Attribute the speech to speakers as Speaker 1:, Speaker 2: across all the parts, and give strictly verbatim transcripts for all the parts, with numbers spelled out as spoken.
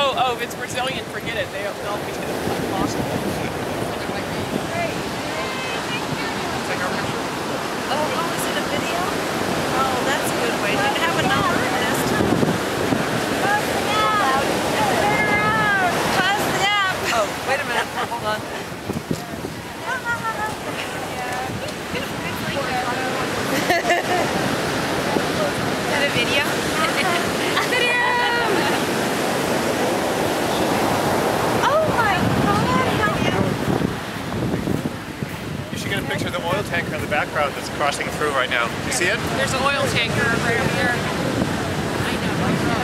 Speaker 1: Oh, oh, if it's Brazilian, forget it. They, they'll be impossible.
Speaker 2: Oh, oh, is it a video? Oh, that's a good way. Did it have a number this time? Pause the app. Oh, wait a minute. Hold on. Is that a video? A video! Oh my God!
Speaker 3: You should get a picture of the oil tanker in the background that's crossing through right now. You see it?
Speaker 1: There's an oil tanker right over here. I know.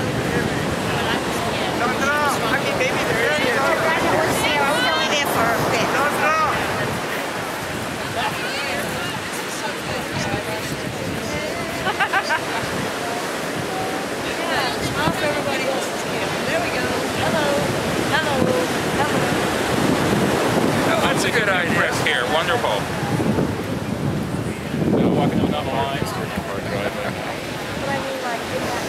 Speaker 3: No, no. I mean, maybe there is.
Speaker 2: I was only there for a bit.
Speaker 3: No, no.
Speaker 1: Off everybody else's camera. There we go.
Speaker 2: Hello. Hello. Hello.
Speaker 3: That's a good idea. Chris here. Wonderful.
Speaker 4: We're walking down the lines.
Speaker 2: But I mean, like, did that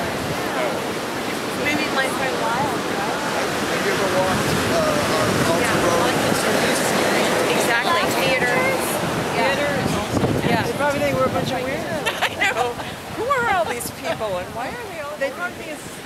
Speaker 1: Maybe it might be wild,
Speaker 5: Have you ever walked uh, on Alta Road?
Speaker 2: exactly. Theater.
Speaker 1: Theater is also...
Speaker 2: Yeah.
Speaker 1: They probably think we're a bunch of weirdos. I know. Who are all these people and why are they all... They probably